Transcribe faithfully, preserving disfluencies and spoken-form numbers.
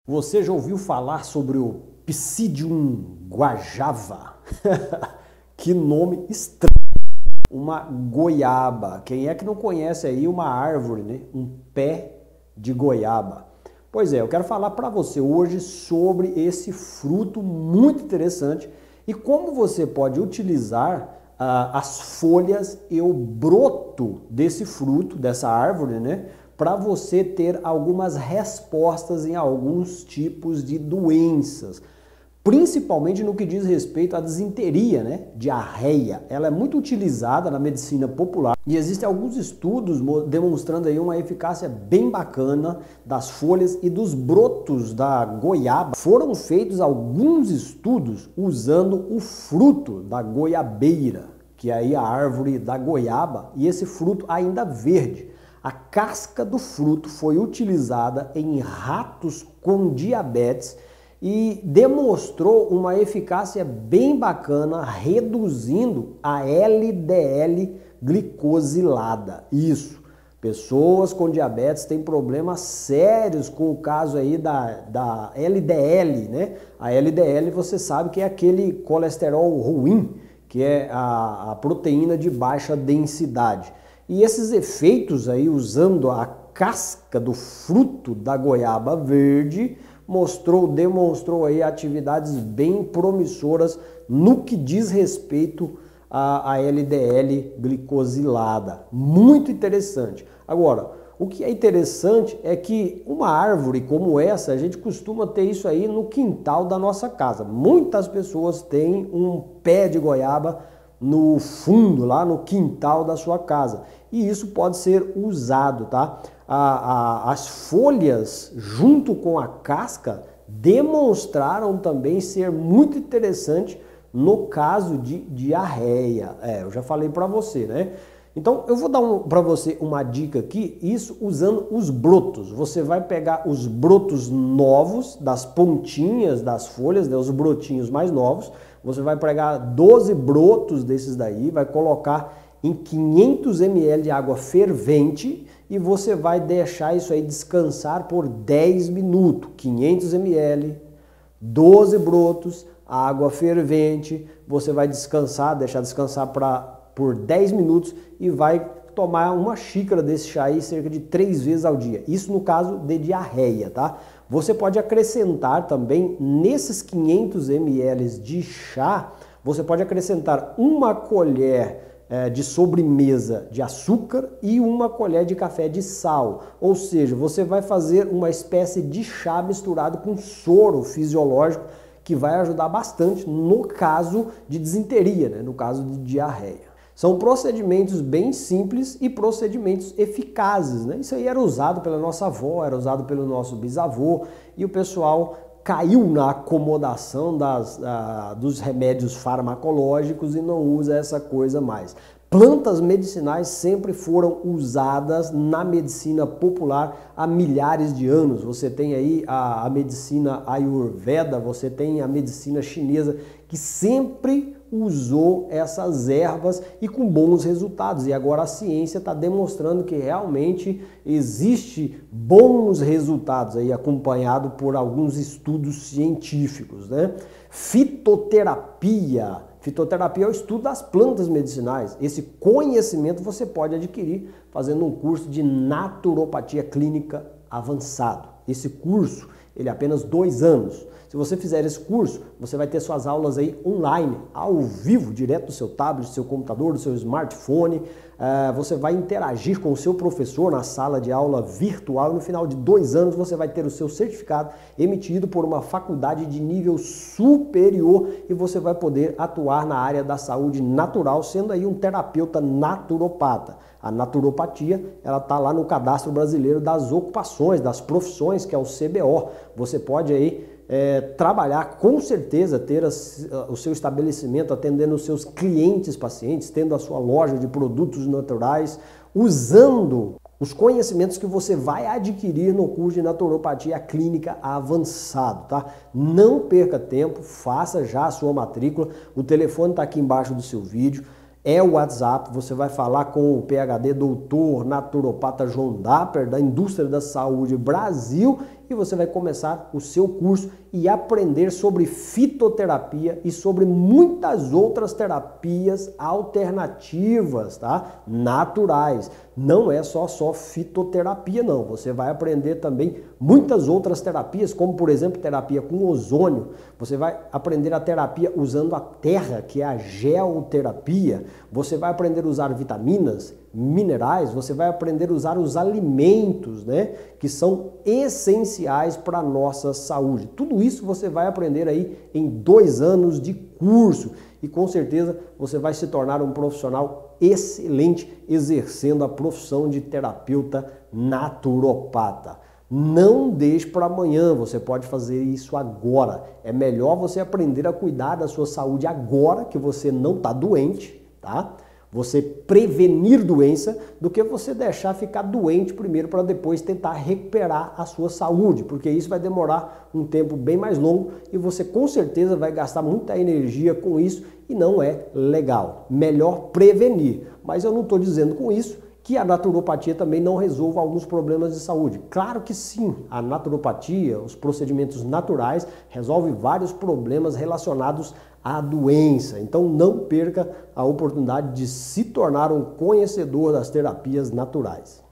Você já ouviu falar sobre o Psidium guajava? Que nome estranho! Uma goiaba. Quem é que não conhece aí uma árvore, né? Um pé de goiaba? Pois é, eu quero falar para você hoje sobre esse fruto muito interessante e como você pode utilizar ah, as folhas e o broto desse fruto, dessa árvore, né? Para você ter algumas respostas em alguns tipos de doenças. Principalmente no que diz respeito à disenteria, né? Diarreia. Ela é muito utilizada na medicina popular e existem alguns estudos demonstrando aí uma eficácia bem bacana das folhas e dos brotos da goiaba. Foram feitos alguns estudos usando o fruto da goiabeira, que é aí a árvore da goiaba, e esse fruto ainda verde. A casca do fruto foi utilizada em ratos com diabetes e demonstrou uma eficácia bem bacana, reduzindo a L D L glicosilada. Isso, pessoas com diabetes têm problemas sérios com o caso aí da, da L D L, né? A L D L você sabe que é aquele colesterol ruim, que é a, a proteína de baixa densidade. E esses efeitos aí, usando a casca do fruto da goiaba verde, mostrou, demonstrou aí atividades bem promissoras no que diz respeito à, à L D L glicosilada. Muito interessante. Agora, o que é interessante é que uma árvore como essa, a gente costuma ter isso aí no quintal da nossa casa. Muitas pessoas têm um pé de goiaba no fundo, lá no quintal da sua casa. E isso pode ser usado, tá? A, a, as folhas, junto com a casca, demonstraram também ser muito interessante no caso de diarreia. É, eu já falei para você, né? Então, eu vou dar um, para você uma dica aqui, isso usando os brotos. Você vai pegar os brotos novos, das pontinhas das folhas, né, os brotinhos mais novos. Você vai pegar doze brotos desses daí, vai colocar em quinhentos mililitros de água fervente e você vai deixar isso aí descansar por dez minutos. quinhentos mililitros, doze brotos, água fervente, você vai descansar, deixar descansar pra, por dez minutos e vai tomar uma xícara desse chá aí cerca de três vezes ao dia. Isso no caso de diarreia, tá? Você pode acrescentar também nesses quinhentos mililitros de chá, você pode acrescentar uma colher é, de sobremesa de açúcar e uma colher de café de sal. Ou seja, você vai fazer uma espécie de chá misturado com soro fisiológico que vai ajudar bastante no caso de disenteria, né? No caso de diarreia. São procedimentos bem simples e procedimentos eficazes, né? Isso aí era usado pela nossa avó, era usado pelo nosso bisavô e o pessoal caiu na acomodação das, ah, dos remédios farmacológicos e não usa essa coisa mais. Plantas medicinais sempre foram usadas na medicina popular há milhares de anos. Você tem aí a, a medicina Ayurveda, você tem a medicina chinesa, que sempre usou essas ervas e com bons resultados. E agora a ciência está demonstrando que realmente existe bons resultados aí, acompanhado por alguns estudos científicos, né? Fitoterapia. Fitoterapia é o estudo das plantas medicinais. Esse conhecimento você pode adquirir fazendo um curso de naturopatia clínica avançado. Esse curso, ele é apenas dois anos. Se você fizer esse curso, você vai ter suas aulas aí online, ao vivo, direto do seu tablet, do seu computador, do seu smartphone. Uh, você vai interagir com o seu professor na sala de aula virtual e no final de dois anos você vai ter o seu certificado emitido por uma faculdade de nível superior e você vai poder atuar na área da saúde natural, sendo aí um terapeuta naturopata. A naturopatia, ela está lá no Cadastro Brasileiro das Ocupações, das Profissões, que é o C B O. Você pode aí É, trabalhar, com certeza, ter a, o seu estabelecimento atendendo os seus clientes pacientes, tendo a sua loja de produtos naturais, usando os conhecimentos que você vai adquirir no curso de naturopatia clínica avançado, tá? Não perca tempo, faça já a sua matrícula, o telefone está aqui embaixo do seu vídeo. É o WhatsApp, você vai falar com o P H D doutor naturopata João Dapper, da Indústria da Saúde Brasil, e você vai começar o seu curso e aprender sobre fitoterapia e sobre muitas outras terapias alternativas, tá? Naturais. Não é só só fitoterapia não, você vai aprender também muitas outras terapias, como por exemplo terapia com ozônio, você vai aprender a terapia usando a terra, que é a geoterapia, você vai aprender a usar vitaminas, minerais, você vai aprender a usar os alimentos, né, que são essenciais para a nossa saúde. Tudo isso você vai aprender aí em dois anos de curso e com certeza você vai se tornar um profissional excelente exercendo a profissão de terapeuta naturopata. Não deixe para amanhã, você pode fazer isso agora. É melhor você aprender a cuidar da sua saúde agora que você não está doente, tá? Você prevenir doença do que você deixar ficar doente primeiro para depois tentar recuperar a sua saúde, porque isso vai demorar um tempo bem mais longo e você com certeza vai gastar muita energia com isso e não é legal. Melhor prevenir, mas eu não estou dizendo com isso que a naturopatia também não resolva alguns problemas de saúde. Claro que sim, a naturopatia, os procedimentos naturais, resolvem vários problemas relacionados à doença. Então não perca a oportunidade de se tornar um conhecedor das terapias naturais.